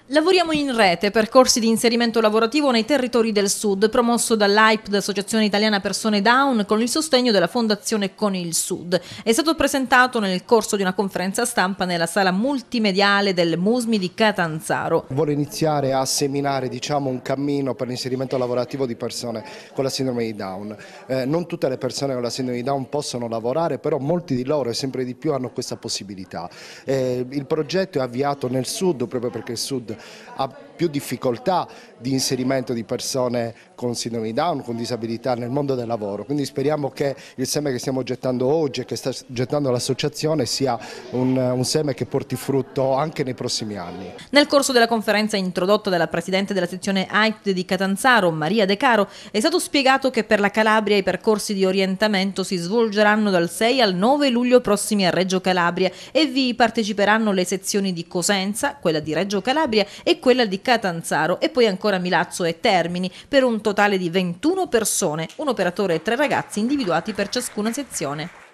Lavoriamo in rete, percorsi di inserimento lavorativo nei territori del Sud, promosso dall'AIP, Associazione Italiana Persone Down, con il sostegno della Fondazione Con il Sud. È stato presentato nel corso di una conferenza stampa nella sala multimediale del MUSMI di Catanzaro. Vuole iniziare a seminare un cammino per l'inserimento lavorativo di persone con la sindrome di Down. Non tutte le persone con la sindrome di Down possono lavorare, però molti di loro e sempre di più hanno questa possibilità. Il progetto è avviato nel Sud proprio perché il Sud ha più difficoltà di inserimento di persone con sindrome di Down, con disabilità nel mondo del lavoro, quindi speriamo che il seme che stiamo gettando oggi e che sta gettando l'associazione sia un seme che porti frutto anche nei prossimi anni. Nel corso della conferenza introdotta dalla presidente della sezione AIP di Catanzaro, Maria De Caro, è stato spiegato che per la Calabria i percorsi di orientamento si svolgeranno dal 6 al 9 luglio prossimi a Reggio Calabria e vi parteciperanno le sezioni di Cosenza, quella di Reggio Calabria e quella di Catanzaro e poi ancora Milazzo e Termini, per un totale di 21 persone, un operatore e 3 ragazzi individuati per ciascuna sezione.